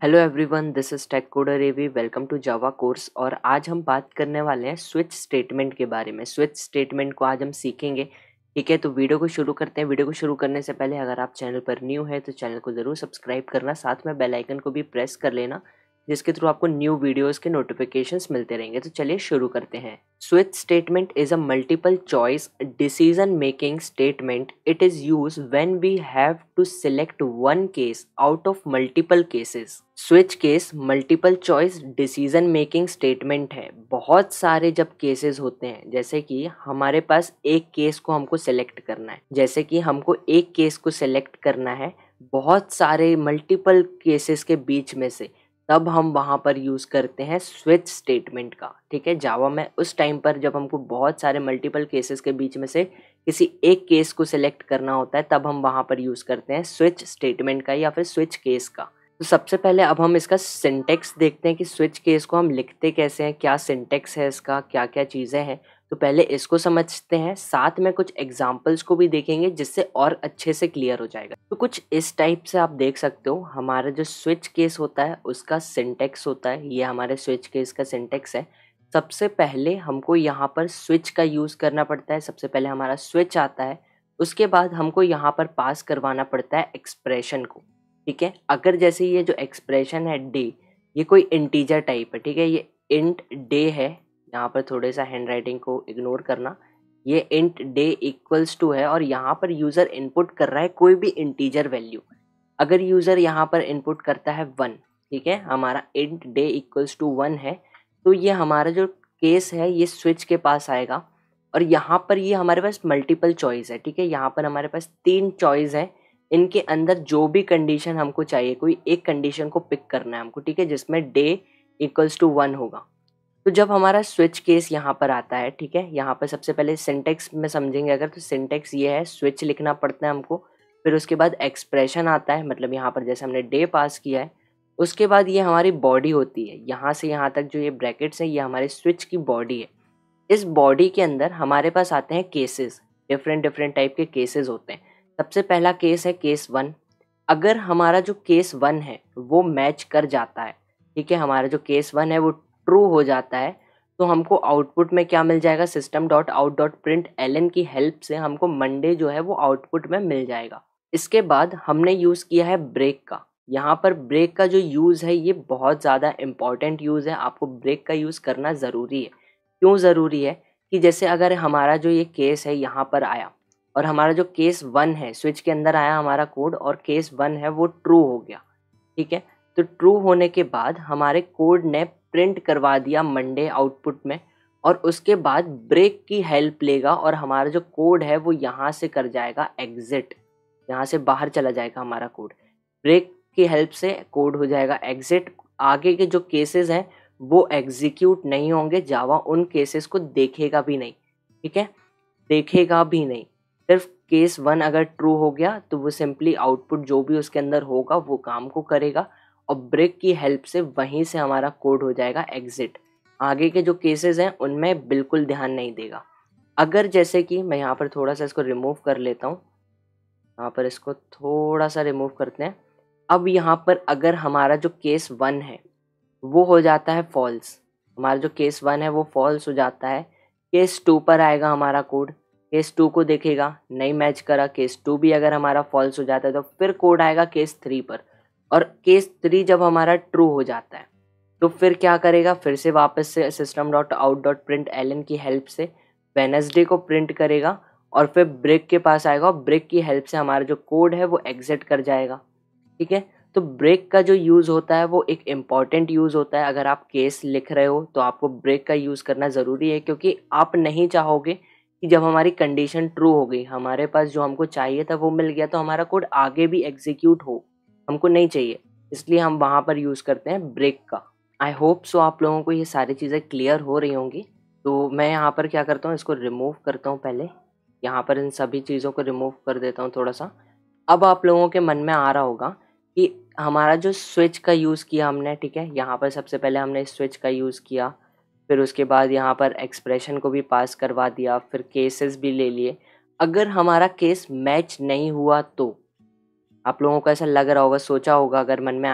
Hello everyone, this is tech coder AV. Welcome to Java course. और आज हम बात करने वाले हैं स्विच स्टेटमेंट के बारे में। स्विच स्टेटमेंट को आज हम सीखेंगे। ठीक है, तो वीडियो को शुरू करते हैं। वीडियो को शुरू करने से पहले अगर आप चैनल पर न्यू है तो चैनल को ज़रूर सब्सक्राइब करना, साथ में बेल आइकन को भी प्रेस कर लेना, जिसके थ्रू आपको न्यू वीडियोस के नोटिफिकेशंस मिलते रहेंगे। तो चलिए शुरू करते हैं। Switch statement is a multiple choice decision making statement. It is used when we have to select one case out of multiple cases. Switch case multiple choice decision making statement है। बहुत सारे जब केसेस होते हैं, जैसे कि हमारे पास एक केस को हमको सिलेक्ट करना है, जैसे कि हमको एक केस को सिलेक्ट करना है बहुत सारे मल्टीपल केसेस के बीच में से, तब हम वहाँ पर यूज़ करते हैं स्विच स्टेटमेंट का। ठीक है, जावा में उस टाइम पर जब हमको बहुत सारे मल्टीपल केसेस के बीच में से किसी एक केस को सिलेक्ट करना होता है, तब हम वहाँ पर यूज़ करते हैं स्विच स्टेटमेंट का या फिर स्विच केस का। तो सबसे पहले अब हम इसका सिंटेक्स देखते हैं कि स्विच केस को हम लिखते कैसे हैं, क्या सिंटेक्स है इसका, क्या क्या चीज़ें हैं। तो पहले इसको समझते हैं, साथ में कुछ एग्जांपल्स को भी देखेंगे जिससे और अच्छे से क्लियर हो जाएगा। तो कुछ इस टाइप से आप देख सकते हो, हमारा जो स्विच केस होता है उसका सिंटेक्स होता है। ये हमारे स्विच केस का सिंटेक्स है। सबसे पहले हमको यहाँ पर स्विच का यूज़ करना पड़ता है। सबसे पहले हमारा स्विच आता है, उसके बाद हमको यहाँ पर पास करवाना पड़ता है एक्सप्रेशन को। ठीक है, अगर जैसे ये जो एक्सप्रेशन है डे, ये कोई इंटीजर टाइप है। ठीक है, ये इंट डे है। यहाँ पर थोड़े सा हैंड राइटिंग को इग्नोर करना। ये इंट डे इक्वल्स टू है और यहाँ पर यूज़र इनपुट कर रहा है कोई भी इंटीजर वैल्यू। अगर यूज़र यहाँ पर इनपुट करता है 1, ठीक है, हमारा इंट डे इक्वल्स टू 1 है, तो ये हमारा जो केस है ये स्विच के पास आएगा। और यहाँ पर ये हमारे पास मल्टीपल चॉइस है। ठीक है, यहाँ पर हमारे पास 3 चॉइस है। इनके अंदर जो भी कंडीशन हमको चाहिए, कोई एक कंडीशन को पिक करना है हमको। ठीक है, जिसमें डे इक्वल्स टू 1 होगा। तो जब हमारा स्विच केस यहाँ पर आता है, ठीक है, यहाँ पर सबसे पहले सिंटेक्स में समझेंगे अगर, तो सिंटेक्स ये है, स्विच लिखना पड़ता है हमको। फिर उसके बाद एक्सप्रेशन आता है, मतलब यहाँ पर जैसे हमने डे पास किया है। उसके बाद ये हमारी बॉडी होती है, यहाँ से यहाँ तक जो ये ब्रैकेट्स हैं ये हमारे स्विच की बॉडी है। इस बॉडी के अंदर हमारे पास आते हैं केसेस। डिफरेंट डिफरेंट टाइप के केसेस होते हैं। सबसे पहला केस है केस 1। अगर हमारा जो केस 1 है वो मैच कर जाता है, ठीक है, हमारा जो केस 1 है वो ट्रू हो जाता है, तो हमको आउटपुट में क्या मिल जाएगा, system dot out dot print Elon की हेल्प से हमको मंडे जो है वो आउटपुट में मिल जाएगा। इसके बाद हमने यूज़ किया है ब्रेक का। यहाँ पर ब्रेक का जो यूज़ है ये बहुत ज़्यादा इंपॉर्टेंट यूज़ है। आपको ब्रेक का यूज़ करना ज़रूरी है। क्यों ज़रूरी है कि जैसे अगर हमारा जो ये केस है यहाँ पर आया और हमारा जो केस 1 है, स्विच के अंदर आया हमारा कोड और केस 1 है वो ट्रू हो गया। ठीक है, तो ट्रू होने के बाद हमारे कोड ने प्रिंट करवा दिया मंडे आउटपुट में, और उसके बाद ब्रेक की हेल्प लेगा और हमारा जो कोड है वो यहाँ से कर जाएगा एग्जिट, यहाँ से बाहर चला जाएगा हमारा कोड। ब्रेक की हेल्प से कोड हो जाएगा एग्जिट। आगे के जो केसेस हैं वो एग्जीक्यूट नहीं होंगे, जावा उन केसेस को देखेगा भी नहीं। ठीक है, देखेगा भी नहीं। सिर्फ केस 1 अगर ट्रू हो गया तो वो सिंपली आउटपुट जो भी उसके अंदर होगा वो काम को करेगा, और ब्रेक की हेल्प से वहीं से हमारा कोड हो जाएगा एग्जिट। आगे के जो केसेस हैं उनमें बिल्कुल ध्यान नहीं देगा। अगर जैसे कि मैं यहाँ पर थोड़ा सा इसको रिमूव कर लेता हूँ, यहाँ पर इसको थोड़ा सा रिमूव करते हैं। अब यहाँ पर अगर हमारा जो केस 1 है वो हो जाता है फॉल्स, हमारा जो केस 1 है वो फॉल्स हो जाता है, केस 2 पर आएगा हमारा कोड। केस 2 को देखेगा, नहीं मैच करा। केस 2 भी अगर हमारा फॉल्स हो जाता है तो फिर कोड आएगा केस 3 पर। और केस 3 जब हमारा ट्रू हो जाता है तो फिर क्या करेगा, फिर से वापस से system dot out dot print Elon की हेल्प से वेनसडे को प्रिंट करेगा, और फिर ब्रेक के पास आएगा और ब्रेक की हेल्प से हमारा जो कोड है वो एग्जिट कर जाएगा। ठीक है, तो ब्रेक का जो यूज़ होता है वो एक इम्पॉर्टेंट यूज़ होता है। अगर आप केस लिख रहे हो तो आपको ब्रेक का यूज़ करना ज़रूरी है, क्योंकि आप नहीं चाहोगे कि जब हमारी कंडीशन ट्रू हो गई, हमारे पास जो हमको चाहिए था वो मिल गया, तो हमारा कोड आगे भी एग्जीक्यूट हो, हमको नहीं चाहिए। इसलिए हम वहाँ पर यूज़ करते हैं ब्रेक का। आई होप सो आप लोगों को ये सारी चीज़ें क्लियर हो रही होंगी। तो मैं यहाँ पर क्या करता हूँ, इसको रिमूव करता हूँ पहले। यहाँ पर इन सभी चीज़ों को रिमूव कर देता हूँ थोड़ा सा। अब आप लोगों के मन में आ रहा होगा कि हमारा जो स्विच का यूज़ किया हमने, ठीक है, यहाँ पर सबसे पहले हमने स्विच का यूज़ किया, फिर उसके बाद यहाँ पर एक्सप्रेशन को भी पास करवा दिया, फिर केसेस भी ले लिए। अगर हमारा केस मैच नहीं हुआ तो आप लोगों को ऐसा लग रहा होगा, सोचा होगा अगर मन में आया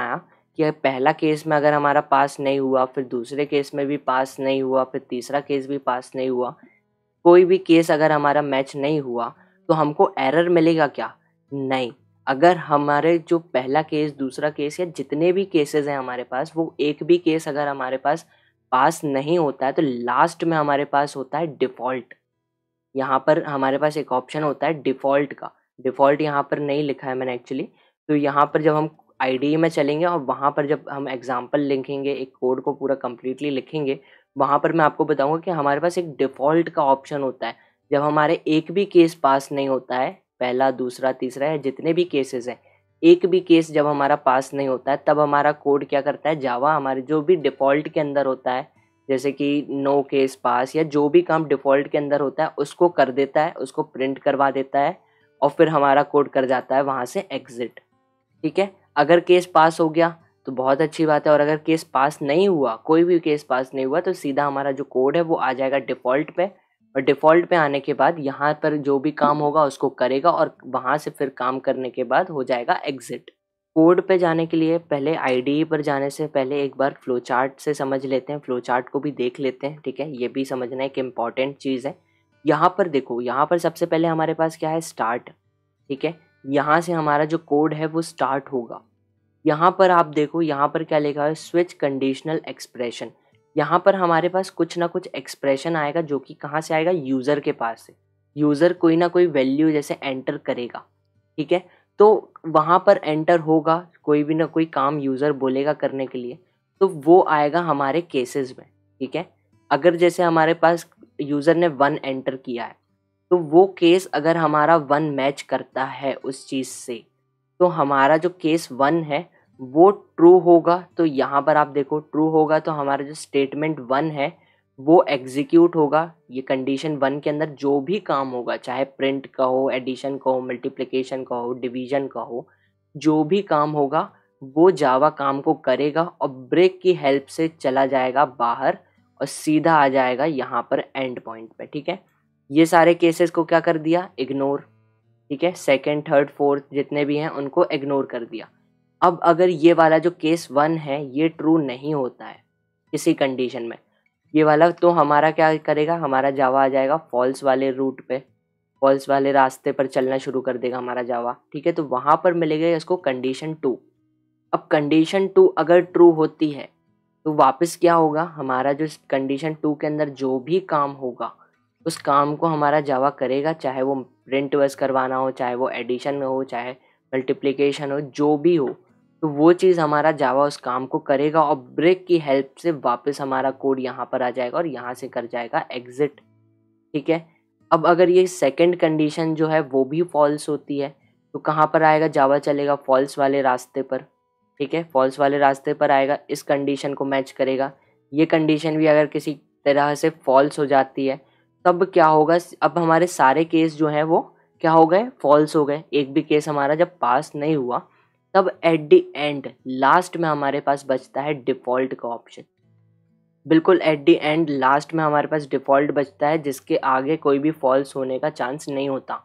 कि पहला केस में अगर हमारा पास नहीं हुआ, फिर दूसरे केस में भी पास नहीं हुआ, फिर तीसरा केस भी पास नहीं हुआ, कोई भी केस अगर हमारा मैच नहीं हुआ तो हमको एरर मिलेगा क्या? नहीं। अगर हमारे जो पहला केस, दूसरा केस या जितने भी केसेस हैं हमारे पास, वो एक भी केस अगर हमारे पास पास नहीं होता है तो लास्ट में हमारे पास होता है डिफ़ॉल्ट। यहाँ पर हमारे पास एक ऑप्शन होता है डिफ़ॉल्ट का। डिफ़ॉल्ट यहाँ पर नहीं लिखा है मैंने एक्चुअली। तो यहाँ पर जब हम आईडीई में चलेंगे और वहाँ पर जब हम एग्ज़ाम्पल लिखेंगे, एक कोड को पूरा कंप्लीटली लिखेंगे, वहाँ पर मैं आपको बताऊँगा कि हमारे पास एक डिफ़ॉल्ट का ऑप्शन होता है। जब हमारे एक भी केस पास नहीं होता है, पहला, दूसरा, तीसरा या जितने भी केसेस हैं, एक भी केस जब हमारा पास नहीं होता है, तब हमारा कोड क्या करता है, जावा हमारे जो भी डिफ़ॉल्ट के अंदर होता है, जैसे कि नो केस पास या जो भी काम डिफ़ॉल्ट के अंदर होता है उसको कर देता है, उसको प्रिंट करवा देता है और फिर हमारा कोड कर जाता है वहाँ से एग्ज़िट। ठीक है? अगर केस पास हो गया तो बहुत अच्छी बात है, और अगर केस पास नहीं हुआ, कोई भी केस पास नहीं हुआ, तो सीधा हमारा जो कोड है वो आ जाएगा डिफ़ॉल्ट पे, और डिफ़ॉल्ट पे आने के बाद यहाँ पर जो भी काम होगा उसको करेगा और वहाँ से फिर काम करने के बाद हो जाएगा एग्ज़िट। कोड पे जाने के लिए पहले आईडीई पर जाने से पहले एक बार फ्लो चार्ट से समझ लेते हैं, फ्लो चार्ट को भी देख लेते हैं, ठीक है? ये भी समझना एक इम्पॉर्टेंट चीज़ है। यहाँ पर देखो, यहाँ पर सबसे पहले हमारे पास क्या है, स्टार्ट, ठीक है? यहाँ से हमारा जो कोड है वो स्टार्ट होगा। यहाँ पर आप देखो, यहाँ पर क्या लिखा है, स्विच कंडीशनल एक्सप्रेशन। यहाँ पर हमारे पास कुछ ना कुछ एक्सप्रेशन आएगा जो कि कहाँ से आएगा, यूज़र के पास से। यूज़र कोई ना कोई वैल्यू जैसे एंटर करेगा, ठीक है? तो वहाँ पर एंटर होगा, कोई भी ना कोई काम यूज़र बोलेगा करने के लिए, तो वो आएगा हमारे केसेस में, ठीक है? अगर जैसे हमारे पास यूज़र ने 1 एंटर किया है, तो वो केस अगर हमारा 1 मैच करता है उस चीज़ से, तो हमारा जो केस 1 है वो ट्रू होगा। तो यहाँ पर आप देखो, ट्रू होगा तो हमारा जो स्टेटमेंट 1 है वो एग्जीक्यूट होगा। ये कंडीशन 1 के अंदर जो भी काम होगा, चाहे प्रिंट का हो, एडिशन का हो, मल्टीप्लिकेशन का हो, डिवीजन का हो, जो भी काम होगा वो जावा काम को करेगा और ब्रेक की हेल्प से चला जाएगा बाहर और सीधा आ जाएगा यहाँ पर एंड पॉइंट पे, ठीक है? ये सारे केसेस को क्या कर दिया, इग्नोर, ठीक है? सेकंड, थर्ड, फोर्थ जितने भी हैं उनको इग्नोर कर दिया। अब अगर ये वाला जो केस 1 है ये ट्रू नहीं होता है किसी कंडीशन में, ये वाला, तो हमारा क्या करेगा, हमारा जावा आ जाएगा फॉल्स वाले रूट पे, फॉल्स वाले रास्ते पर चलना शुरू कर देगा हमारा जावा, ठीक है? तो वहाँ पर मिलेगा इसको कंडीशन 2। अब कंडीशन 2 अगर ट्रू होती है तो वापस क्या होगा, हमारा जो कंडीशन 2 के अंदर जो भी काम होगा उस काम को हमारा जावा करेगा, चाहे वो प्रिंट बस करवाना हो, चाहे वो एडिशन में हो, चाहे मल्टीप्लिकेशन हो, जो भी हो, तो वो चीज़ हमारा जावा उस काम को करेगा और ब्रेक की हेल्प से वापस हमारा कोड यहाँ पर आ जाएगा और यहाँ से कर जाएगा एग्जिट, ठीक है? अब अगर ये सेकंड कंडीशन जो है वो भी फॉल्स होती है तो कहाँ पर आएगा, जावा चलेगा फॉल्स वाले रास्ते पर, ठीक है? फॉल्स वाले रास्ते पर आएगा, इस कंडीशन को मैच करेगा। ये कंडीशन भी अगर किसी तरह से फॉल्स हो जाती है तब क्या होगा, अब हमारे सारे केस जो हैं वो क्या हो गए, फॉल्स हो गए। एक भी केस हमारा जब पास नहीं हुआ तब एट द एंड लास्ट में हमारे पास बचता है डिफ़ॉल्ट का ऑप्शन। बिल्कुल एट द एंड लास्ट में हमारे पास डिफ़ॉल्ट बचता है जिसके आगे कोई भी फॉल्स होने का चांस नहीं होता।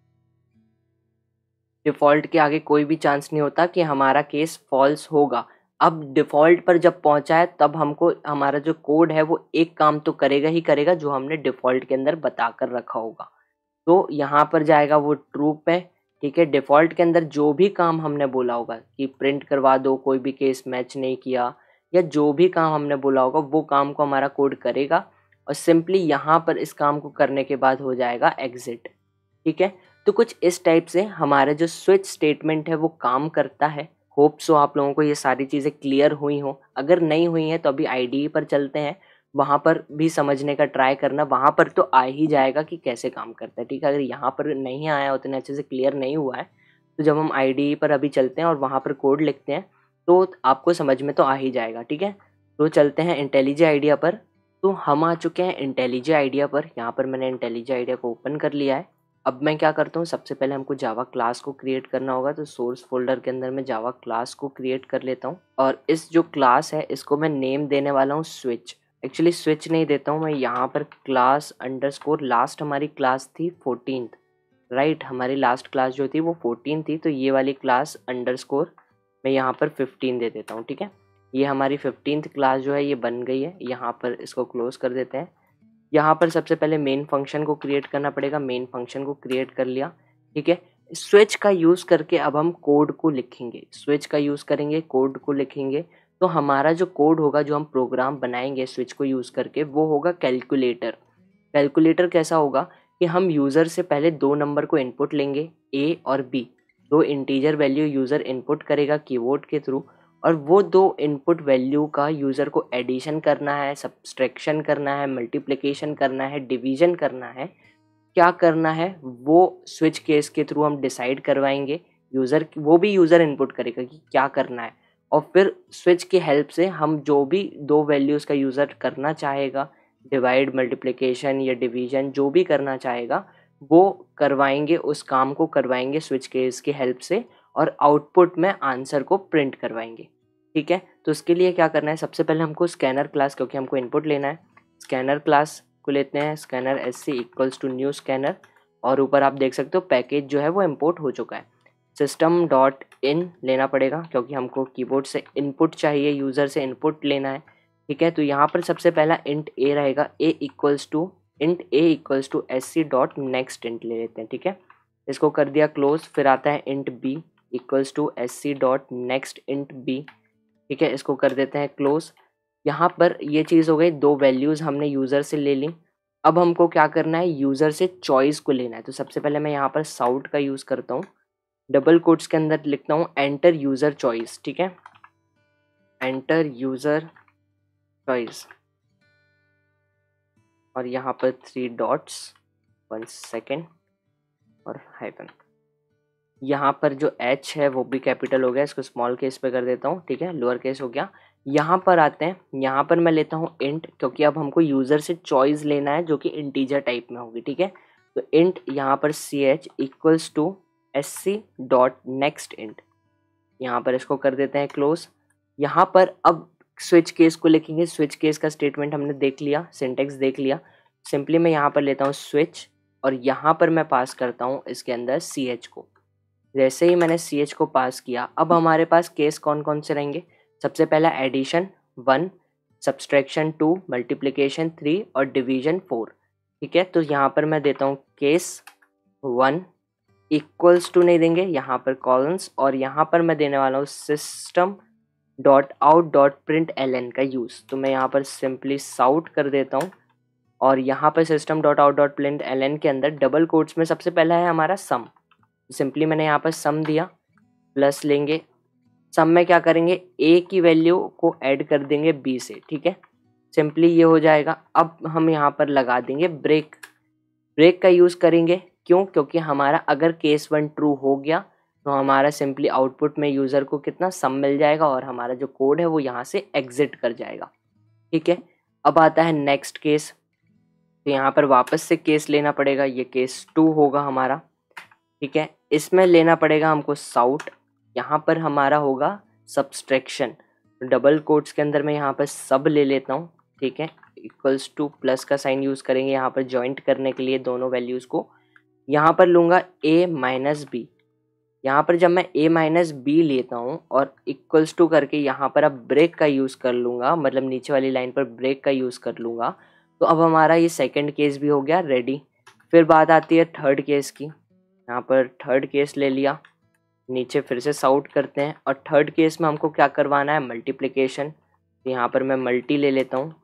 डिफ़ॉल्ट के आगे कोई भी चांस नहीं होता कि हमारा केस फॉल्स होगा। अब डिफ़ॉल्ट पर जब पहुँचा है तब हमको हमारा जो कोड है वो एक काम तो करेगा ही करेगा जो हमने डिफ़ॉल्ट के अंदर बता कर रखा होगा। तो यहाँ पर जाएगा वो ट्रू पे, ठीक है? डिफ़ॉल्ट के अंदर जो भी काम हमने बोला होगा कि प्रिंट करवा दो, कोई भी केस मैच नहीं किया, या जो भी काम हमने बोला होगा वो काम को हमारा कोड करेगा और सिंपली यहाँ पर इस काम को करने के बाद हो जाएगा एग्ज़िट, ठीक है? तो कुछ इस टाइप से हमारा जो स्विच स्टेटमेंट है वो काम करता है। होप सो आप लोगों को ये सारी चीज़ें क्लियर हुई हों। अगर नहीं हुई हैं तो अभी आईडीई पर चलते हैं, वहाँ पर भी समझने का ट्राई करना, वहाँ पर तो आ ही जाएगा कि कैसे काम करता है, ठीक है? अगर यहाँ पर नहीं आया, उतने अच्छे से क्लियर नहीं हुआ है, तो जब हम आईडीई पर अभी चलते हैं और वहाँ पर कोड लिखते हैं तो आपको समझ में तो आ ही जाएगा, ठीक है? तो चलते हैं इंटेलिजे आइडिया पर। तो हम आ चुके हैं इंटेलिजे आइडिया पर। यहाँ पर मैंने इंटेलिजे आइडिया को ओपन कर लिया है। अब मैं क्या करता हूँ, सबसे पहले हमको जावा क्लास को क्रिएट करना होगा, तो सोर्स फोल्डर के अंदर मैं जावा क्लास को क्रिएट कर लेता हूँ और इस जो क्लास है इसको मैं नेम देने वाला हूँ स्विच। एक्चुअली स्विच नहीं देता हूँ मैं, यहाँ पर क्लास अंडरस्कोर, लास्ट हमारी क्लास थी 14th, राइट? हमारी लास्ट क्लास जो थी वो 14 थी, तो ये वाली क्लास अंडरस्कोर मैं यहाँ पर 15 दे देता हूँ, ठीक है। ये हमारी 15th क्लास जो है ये बन गई है। यहाँ पर इसको क्लोज कर देते हैं। यहाँ पर सबसे पहले मेन फंक्शन को क्रिएट करना पड़ेगा। मेन फंक्शन को क्रिएट कर लिया, ठीक है। स्विच का यूज़ करके अब हम कोड को लिखेंगे। स्विच का यूज़ करेंगे, कोड को लिखेंगे। तो हमारा जो कोड होगा, जो हम प्रोग्राम बनाएंगे स्विच को यूज़ करके, वो होगा कैलकुलेटर। कैलकुलेटर कैसा होगा कि हम यूज़र से पहले 2 नंबर को इनपुट लेंगे, ए और b. 2 integer value user input करेगा कीबोर्ड के थ्रू, और वो 2 इनपुट वैल्यू का यूज़र को एडिशन करना है, सब्सट्रैक्शन करना है, मल्टीप्लिकेशन करना है, डिवीजन करना है, क्या करना है वो स्विच केस के थ्रू हम डिसाइड करवाएंगे। वो भी यूज़र इनपुट करेगा कि क्या करना है, और फिर स्विच की हेल्प से हम जो भी 2 वैल्यूज़ का यूज़र करना चाहेगा, डिवाइड, मल्टीप्लिकेशन या डिवीजन, जो भी करना चाहेगा वो करवाएंगे, उस काम को करवाएंगे स्विच केस की हेल्प से, और आउटपुट में आंसर को प्रिंट करवाएंगे, ठीक है। तो उसके लिए क्या करना है, सबसे पहले हमको स्कैनर क्लास, क्योंकि हमको इनपुट लेना है, स्कैनर क्लास को लेते हैं। Scanner SC equals to new scanner, और ऊपर आप देख सकते हो पैकेज जो है वो इम्पोर्ट हो चुका है। सिस्टम डॉट इन लेना पड़ेगा, क्योंकि हमको कीबोर्ड से इनपुट चाहिए, यूज़र से इनपुट लेना है, ठीक है। तो यहाँ पर सबसे पहला इंट ए रहेगा, int a equals to SC dot next int ले लेते हैं, ठीक है। इसको कर दिया क्लोज। फिर आता है int b equals to SC dot next int b, ठीक है। इसको कर देते हैं क्लोज। यहाँ पर ये चीज़ हो गई, 2 वैल्यूज़ हमने यूज़र से ले ली। अब हमको क्या करना है, यूज़र से चॉइस को लेना है। तो सबसे पहले मैं यहाँ पर साउट का यूज़ करता हूँ, डबल कोट्स के अंदर लिखता हूँ एंटर यूज़र चॉइस, ठीक है, एंटर यूज़र चॉइस, और यहाँ पर 3 डॉट्स, 1 सेकेंड, और हाइफन। यहाँ पर जो H है वो भी कैपिटल हो गया, इसको स्मॉल केस पे कर देता हूँ, ठीक है, लोअर केस हो गया। यहाँ पर आते हैं, यहाँ पर मैं लेता हूँ इंट, क्योंकि अब हमको यूज़र से चॉइस लेना है जो कि इंटीजर टाइप में होगी, ठीक है। तो इंट यहाँ पर CH equals to SC dot next int, यहाँ पर इसको कर देते हैं क्लोज। यहाँ पर अब स्विच केस को लिखेंगे। स्विच केस का स्टेटमेंट हमने देख लिया, सिंटेक्स देख लिया। सिंपली मैं यहाँ पर लेता हूँ स्विच, और यहाँ पर मैं पास करता हूँ इसके अंदर CH को। जैसे ही मैंने CH को पास किया, अब हमारे पास केस कौन कौन से रहेंगे। सबसे पहला एडिशन 1, सब्सट्रैक्शन 2, मल्टीप्लिकेशन 3 और डिवीजन 4, ठीक है। तो यहाँ पर मैं देता हूँ केस 1 इक्वल्स टू नहीं देंगे, यहाँ पर कॉलन्स, और यहाँ पर मैं देने वाला हूँ system dot out dot print LN का यूज़। तो मैं यहाँ पर सिंपली साउट कर देता हूँ, और यहाँ पर system dot out dot print LN के अंदर डबल कोट्स में सबसे पहला है हमारा सम। सिंपली मैंने यहाँ पर सम दिया, प्लस लेंगे, सम में क्या करेंगे, ए की वैल्यू को ऐड कर देंगे बी से, ठीक है। सिंपली ये हो जाएगा। अब हम यहाँ पर लगा देंगे ब्रेक। ब्रेक का यूज़ करेंगे, क्यों, क्योंकि हमारा अगर केस 1 ट्रू हो गया तो हमारा सिंपली आउटपुट में यूज़र को कितना सम मिल जाएगा, और हमारा जो कोड है वो यहाँ से एग्जिट कर जाएगा, ठीक है। अब आता है नेक्स्ट केस। तो यहाँ पर वापस से केस लेना पड़ेगा, ये केस 2 होगा हमारा, ठीक है। इसमें लेना पड़ेगा हमको साउट, यहाँ पर हमारा होगा सब्सट्रैक्शन। डबल कोट्स के अंदर मैं यहाँ पर सब ले लेता हूँ, ठीक है, इक्वल्स टू प्लस का साइन यूज़ करेंगे यहाँ पर जॉइंट करने के लिए दोनों वैल्यूज़ को। यहाँ पर लूँगा a माइनस बी। यहाँ पर जब मैं a माइनस बी लेता हूँ और इक्वल्स टू करके यहाँ पर अब ब्रेक का यूज़ कर लूँगा, मतलब नीचे वाली लाइन पर ब्रेक का यूज़ कर लूँगा, तो अब हमारा ये सेकंड केस भी हो गया रेडी। फिर बात आती है थर्ड केस की। यहाँ पर थर्ड केस ले लिया, नीचे फिर से साउट करते हैं, और थर्ड केस में हमको क्या करवाना है, मल्टीप्लिकेशन। तो यहाँ पर मैं मल्टी ले लेता हूँ,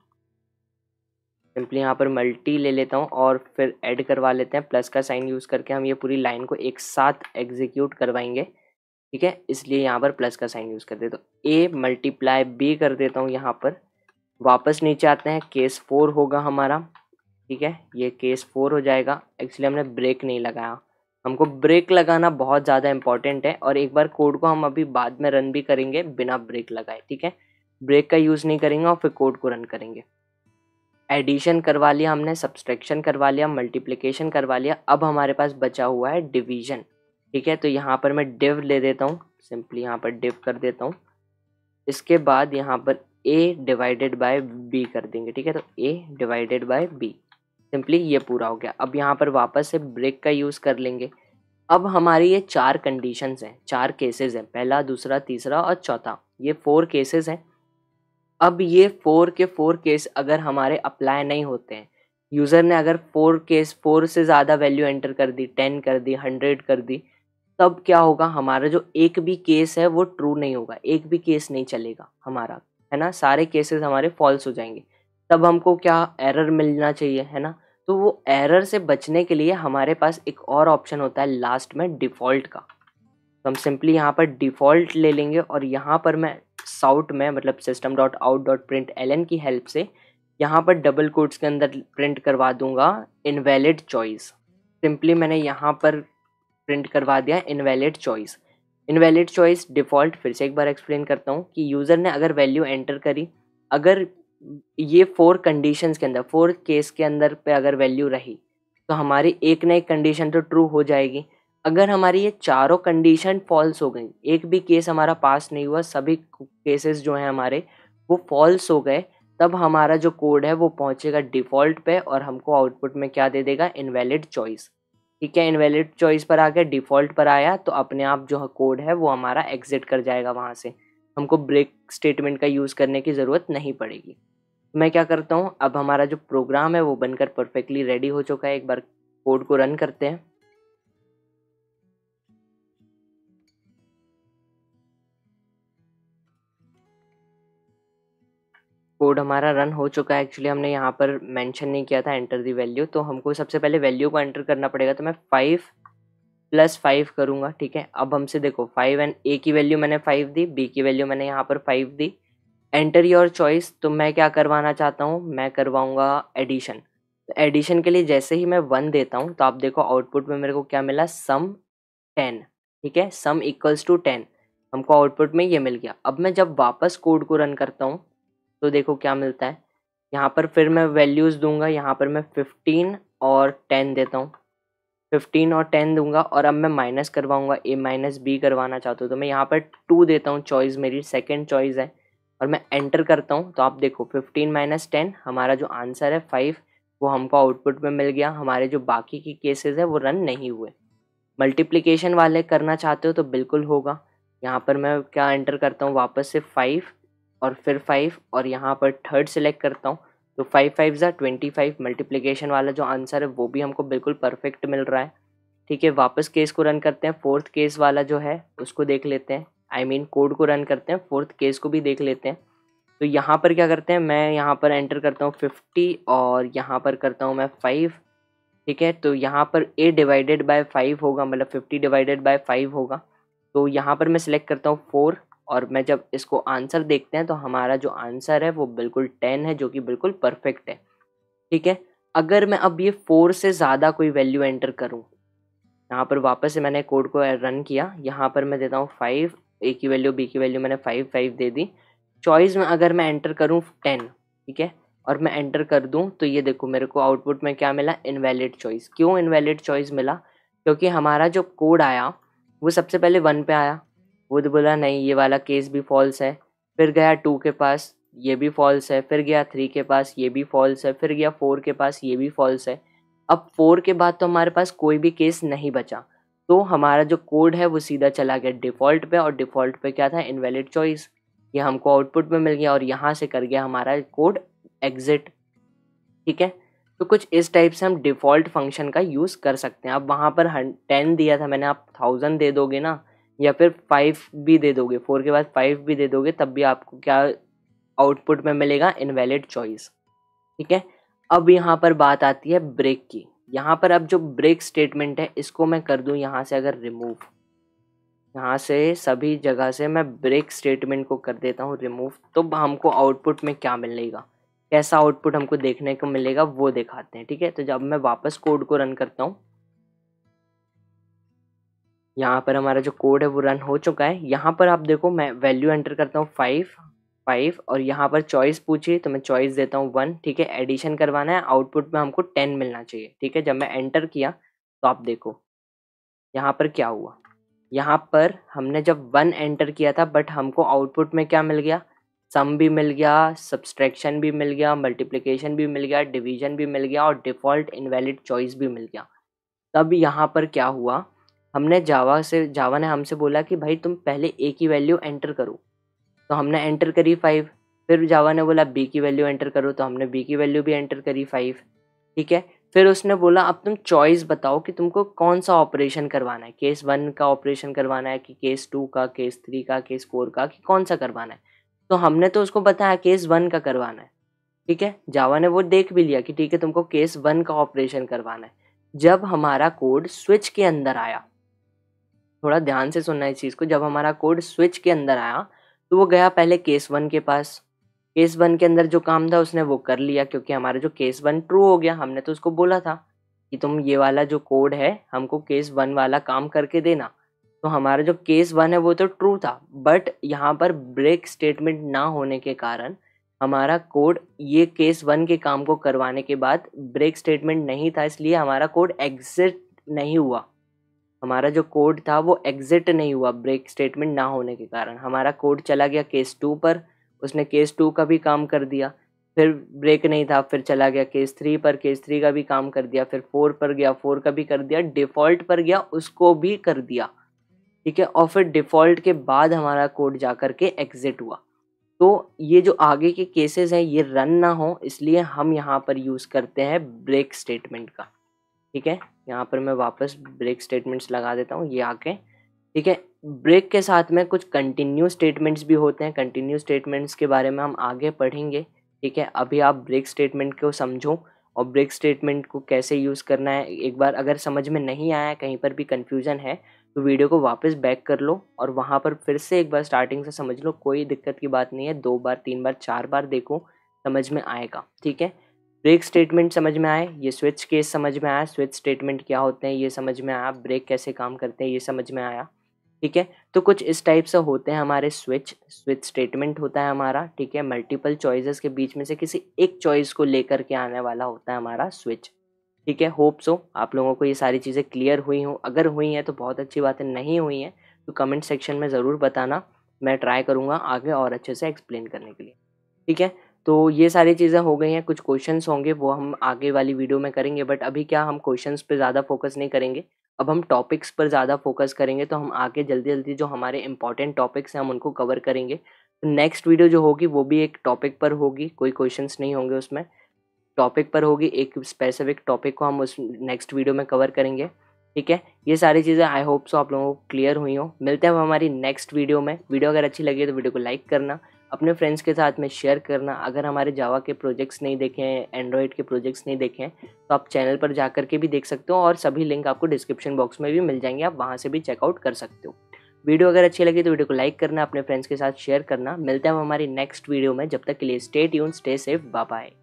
सिंपली यहाँ पर मल्टी ले लेता हूँ, और फिर ऐड करवा लेते हैं प्लस का साइन यूज़ करके। हम ये पूरी लाइन को एक साथ एग्जीक्यूट करवाएंगे, ठीक है, इसलिए यहाँ पर प्लस का साइन यूज़ कर देता हूँ। a मल्टीप्लाई b कर देता हूँ यहाँ पर। वापस नीचे आते हैं, केस 4 होगा हमारा, ठीक है, ये केस 4 हो जाएगा। एक्चुअली हमने ब्रेक नहीं लगाया, हमको ब्रेक लगाना बहुत ज़्यादा इंपॉर्टेंट है, और एक बार कोड को हम अभी बाद में रन भी करेंगे बिना ब्रेक लगाए, ठीक है। ब्रेक का यूज़ नहीं करेंगे और फिर कोड को रन करेंगे। एडिशन करवा लिया हमने, सब्सट्रैक्शन करवा लिया, मल्टीप्लिकेशन करवा लिया। अब हमारे पास बचा हुआ है डिवीजन, ठीक है। तो यहाँ पर मैं डिव ले देता हूँ, सिंपली यहाँ पर डिव कर देता हूँ। इसके बाद यहाँ पर a डिवाइडेड बाय b कर देंगे, ठीक है। तो a divided by b, simply ये पूरा हो गया। अब यहाँ पर वापस से ब्रेक का यूज़ कर लेंगे। अब हमारी ये 4 कंडीशंस हैं, 4 केसेस हैं, पहला, दूसरा, तीसरा और चौथा, ये 4 केसेस हैं। अब ये 4 के 4 केस अगर हमारे अप्लाई नहीं होते हैं, यूज़र ने अगर 4 से ज़्यादा वैल्यू एंटर कर दी, 10 कर दी, 100 कर दी, तब क्या होगा, हमारा जो एक भी केस है वो ट्रू नहीं होगा, एक भी केस नहीं चलेगा हमारा, है ना, सारे केसेस हमारे फॉल्स हो जाएंगे। तब हमको क्या एरर मिलना चाहिए, है ना। तो वो एरर से बचने के लिए हमारे पास एक और ऑप्शन होता है लास्ट में, डिफ़ॉल्ट का। तो हम सिंपली यहाँ पर डिफ़ॉल्ट ले लेंगे और यहाँ पर मैं साउट में मतलब system.out.println की हेल्प से यहाँ पर डबल कोट्स के अंदर प्रिंट करवा दूंगा इनवैलिड चॉइस। सिंपली मैंने यहाँ पर प्रिंट करवा दिया invalid choice. Invalid choice default, फिर से एक बार एक्सप्लेन करता हूँ कि यूज़र ने अगर वैल्यू एंटर करी, अगर ये 4 कंडीशंस के अंदर, 4 केस के अंदर पे अगर वैल्यू रही तो हमारी एक ना एक कंडीशन तो ट्रू हो जाएगी। अगर हमारी ये चारों कंडीशन फॉल्स हो गई, एक भी केस हमारा पास नहीं हुआ, सभी केसेस जो हैं हमारे वो फॉल्स हो गए, तब हमारा जो कोड है वो पहुंचेगा डिफ़ॉल्ट पे और हमको आउटपुट में क्या दे देगा, इनवैलिड चॉइस। ठीक है, इनवैलिड चॉइस पर आ गया, डिफ़ॉल्ट पर आया तो अपने आप जो कोड है वो हमारा एग्जिट कर जाएगा वहाँ से, हमको ब्रेक स्टेटमेंट का यूज़ करने की ज़रूरत नहीं पड़ेगी। मैं क्या करता हूँ, अब हमारा जो प्रोग्राम है वो बनकर परफेक्टली रेडी हो चुका है। एक बार कोड को रन करते हैं। कोड हमारा रन हो चुका है। एक्चुअली हमने यहाँ पर मेंशन नहीं किया था एंटर दी वैल्यू, तो हमको सबसे पहले वैल्यू को एंटर करना पड़ेगा। तो मैं 5 + 5 करूँगा। ठीक है, अब हमसे देखो 5 एंड ए की वैल्यू मैंने 5 दी, बी की वैल्यू मैंने यहाँ पर 5 दी। एंटर योर चॉइस, तो मैं क्या करवाना चाहता हूँ, मैं करवाऊँगा एडिशन। तो एडिशन के लिए जैसे ही मैं 1 देता हूँ तो आप देखो आउटपुट में मेरे को क्या मिला, सम 10। ठीक है, सम इक्वल्स टू 10, हमको आउटपुट में ये मिल गया। अब मैं जब वापस कोड को रन करता हूँ तो देखो क्या मिलता है, यहाँ पर फिर मैं वैल्यूज़ दूंगा, यहाँ पर मैं 15 और 10 देता हूँ, 15 और 10 दूंगा और अब मैं माइनस करवाऊंगा, a माइनस बी करवाना चाहता हूँ तो मैं यहाँ पर 2 देता हूँ, चॉइस मेरी सेकंड चॉइस है, और मैं एंटर करता हूँ तो आप देखो 15 माइनस 10, हमारा जो आंसर है 5, वो हमको आउटपुट में मिल गया। हमारे जो बाकी की केसेस है वो रन नहीं हुए। मल्टीप्लिकेशन वाले करना चाहते हो तो बिल्कुल होगा। यहाँ पर मैं क्या एंटर करता हूँ, वापस से 5 और फिर 5 और यहाँ पर थर्ड सेलेक्ट करता हूँ तो 5 5 ज़ा 25, मल्टीप्लिकेशन वाला जो आंसर है वो भी हमको बिल्कुल परफेक्ट मिल रहा है। ठीक है, वापस केस को रन करते हैं, फोर्थ केस वाला जो है उसको देख लेते हैं, आई मीन कोड को रन करते हैं, फोर्थ केस को भी देख लेते हैं। तो यहाँ पर क्या करते हैं, मैं यहाँ पर एंटर करता हूँ 50 और यहाँ पर करता हूँ मैं 5। ठीक है, तो यहाँ पर a डिवाइडेड बाय 5 होगा, मतलब 50 डिवाइडेड बाय 5 होगा। तो यहाँ पर मैं सिलेक्ट करता हूँ 4 और मैं जब इसको आंसर देखते हैं तो हमारा जो आंसर है वो बिल्कुल 10 है, जो कि बिल्कुल परफेक्ट है। ठीक है, अगर मैं अब ये 4 से ज़्यादा कोई वैल्यू एंटर करूँ, यहाँ पर वापस से मैंने कोड को रन किया, यहाँ पर मैं देता हूँ 5, a की वैल्यू b की वैल्यू मैंने 5 5 दे दी। चॉइस में अगर मैं एंटर करूँ 10, ठीक है, और मैं एंटर कर दूँ तो ये देखो मेरे को आउटपुट में क्या मिला, इनवैलिड चॉइस। क्यों इनवैलिड चॉइस मिला, क्योंकि हमारा जो कोड आया वो सबसे पहले 1 पे आया, वो तो बोला नहीं ये वाला केस भी फॉल्स है, फिर गया 2 के पास, ये भी फॉल्स है, फिर गया 3 के पास, ये भी फॉल्स है, फिर गया 4 के पास, ये भी फॉल्स है। अब 4 के बाद तो हमारे पास कोई भी केस नहीं बचा, तो हमारा जो कोड है वो सीधा चला गया डिफ़ॉल्ट पे, और डिफ़ॉल्ट पे क्या था, इनवैलिड चॉइस। ये हमको आउटपुट में मिल गया और यहाँ से कर गया हमारा कोड एग्जिट। ठीक है, तो कुछ इस टाइप से हम डिफ़ॉल्ट फंक्शन का यूज़ कर सकते हैं। अब वहाँ पर 10 दिया था मैंने, आप 1000 दे दोगे ना, या फिर 5 भी दे दोगे, 4 के बाद 5 भी दे दोगे, तब भी आपको क्या आउटपुट में मिलेगा, इनवैलिड चॉइस। ठीक है, अब यहाँ पर बात आती है ब्रेक की। यहाँ पर अब जो ब्रेक स्टेटमेंट है इसको मैं कर दूँ यहाँ से अगर रिमूव, यहाँ से सभी जगह से मैं ब्रेक स्टेटमेंट को कर देता हूँ रिमूव, तो हमको आउटपुट में क्या मिलेगा, कैसा आउटपुट हमको देखने को मिलेगा वो दिखाते हैं। ठीक है, तो जब मैं वापस कोड को रन करता हूँ, यहाँ पर हमारा जो कोड है वो रन हो चुका है। यहाँ पर आप देखो मैं वैल्यू एंटर करता हूँ 5 5 और यहाँ पर चॉइस पूछिए तो मैं चॉइस देता हूँ 1। ठीक है, एडिशन करवाना है, आउटपुट में हमको 10 मिलना चाहिए। ठीक है, जब मैं एंटर किया तो आप देखो यहाँ पर क्या हुआ, यहाँ पर हमने जब 1 एंटर किया था बट हमको आउटपुट में क्या मिल गया, सम भी मिल गया, सब्सट्रैक्शन भी मिल गया, मल्टीप्लिकेशन भी मिल गया, डिवीजन भी मिल गया और डिफ़ॉल्ट इनवैलिड चॉइस भी मिल गया। तब यहाँ पर क्या हुआ हमने जावा ने हमसे बोला कि भाई तुम पहले ए की वैल्यू एंटर करो, तो हमने एंटर करी 5। फिर जावा ने बोला बी की वैल्यू एंटर करो, तो हमने बी की वैल्यू भी एंटर करी 5। ठीक है, फिर उसने बोला अब तुम चॉइस बताओ कि तुमको कौन सा ऑपरेशन करवाना है, केस 1 का ऑपरेशन करवाना है कि केस 2 का, केस 3 का, केस 4 का, कि कौन सा करवाना है। तो हमने तो उसको बताया केस 1 का करवाना है। ठीक है, जावा ने वो देख भी लिया कि ठीक है तुमको केस 1 का ऑपरेशन करवाना है। जब हमारा कोड स्विच के अंदर आया, थोड़ा ध्यान से सुनना इस चीज़ को, जब हमारा कोड स्विच के अंदर आया तो वो गया पहले केस 1 के पास। केस 1 के अंदर जो काम था उसने वो कर लिया, क्योंकि हमारा जो केस 1 ट्रू हो गया। हमने तो उसको बोला था कि तुम ये वाला जो कोड है हमको केस 1 वाला काम करके देना। तो हमारा जो केस 1 है वो तो ट्रू था, बट यहाँ पर ब्रेक स्टेटमेंट ना होने के कारण हमारा कोड ये केस 1 के काम को करवाने के बाद ब्रेक स्टेटमेंट नहीं था, इसलिए हमारा कोड एग्जिट नहीं हुआ। हमारा जो कोड था वो एग्जिट नहीं हुआ ब्रेक स्टेटमेंट ना होने के कारण। हमारा कोड चला गया केस 2 पर, उसने केस 2 का भी काम कर दिया। फिर ब्रेक नहीं था, फिर चला गया केस 3 पर, केस 3 का भी काम कर दिया। फिर 4 पर गया, 4 का भी कर दिया। डिफ़ॉल्ट पर गया, उसको भी कर दिया। ठीक है, और फिर डिफ़ॉल्ट के बाद हमारा कोड जा कर के एग्जिट हुआ। तो ये जो आगे के केसेस हैं ये रन ना हो, इसलिए हम यहाँ पर यूज़ करते हैं ब्रेक स्टेटमेंट का। ठीक है, यहाँ पर मैं वापस ब्रेक स्टेटमेंट्स लगा देता हूँ ये आके। ठीक है, ब्रेक के साथ में कुछ कंटिन्यू स्टेटमेंट्स भी होते हैं। कंटिन्यू स्टेटमेंट्स के बारे में हम आगे पढ़ेंगे। ठीक है, अभी आप ब्रेक स्टेटमेंट को समझो और ब्रेक स्टेटमेंट को कैसे यूज़ करना है। एक बार अगर समझ में नहीं आया, कहीं पर भी कन्फ्यूज़न है, तो वीडियो को वापस बैक कर लो और वहाँ पर फिर से एक बार स्टार्टिंग से समझ लो। कोई दिक्कत की बात नहीं है, 2 बार 3 बार 4 बार देखो, समझ में आएगा। ठीक है, ब्रेक स्टेटमेंट समझ में आए, ये स्विच केस समझ में आया, स्विच स्टेटमेंट क्या होते हैं ये समझ में आया, ब्रेक कैसे काम करते हैं ये समझ में आया। ठीक है, तो कुछ इस टाइप से होते हैं हमारे स्विच स्टेटमेंट होता है हमारा। ठीक है, मल्टीपल चॉइसेस के बीच में से किसी एक चॉइस को लेकर के आने वाला होता है हमारा स्विच। ठीक है, होप सो आप लोगों को ये सारी चीज़ें क्लियर हुई हों। अगर हुई हैं तो बहुत अच्छी बात है, नहीं हुई हैं तो कमेंट सेक्शन में ज़रूर बताना। मैं ट्राई करूँगा आगे और अच्छे से एक्सप्लेन करने के लिए। ठीक है, तो ये सारी चीज़ें हो गई हैं। कुछ क्वेश्चंस होंगे वो हम आगे वाली वीडियो में करेंगे, बट अभी क्या हम क्वेश्चंस पे ज़्यादा फोकस नहीं करेंगे। अब हम टॉपिक्स पर ज़्यादा फोकस करेंगे, तो हम आगे जल्दी-जल्दी जो हमारे इंपॉर्टेंट टॉपिक्स हैं हम उनको कवर करेंगे। तो नेक्स्ट वीडियो जो होगी वो भी एक टॉपिक पर होगी, कोई क्वेश्चंस नहीं होंगे उसमें। टॉपिक पर होगी, एक स्पेसिफिक टॉपिक को हम उस नेक्स्ट वीडियो में कवर करेंगे। ठीक है, ये सारी चीज़ें आई होप सो आप लोगों को क्लियर हुई हो। मिलते हैं हम हमारी नेक्स्ट वीडियो में। वीडियो अगर अच्छी लगी है तो वीडियो को लाइक करना, अपने फ्रेंड्स के साथ में शेयर करना। अगर हमारे जावा के प्रोजेक्ट्स नहीं देखे हैं, एंड्रॉयड के प्रोजेक्ट्स नहीं देखे हैं, तो आप चैनल पर जा कर के भी देख सकते हो और सभी लिंक आपको डिस्क्रिप्शन बॉक्स में भी मिल जाएंगे, आप वहाँ से भी चेकआउट कर सकते हो। वीडियो अगर अच्छी लगी तो वीडियो को लाइक करना, अपने फ्रेंड्स के साथ शेयर करना। मिलते हैं हम हमारी नेक्स्ट वीडियो में, जब तक के लिए stay tune, stay safe, bye bye.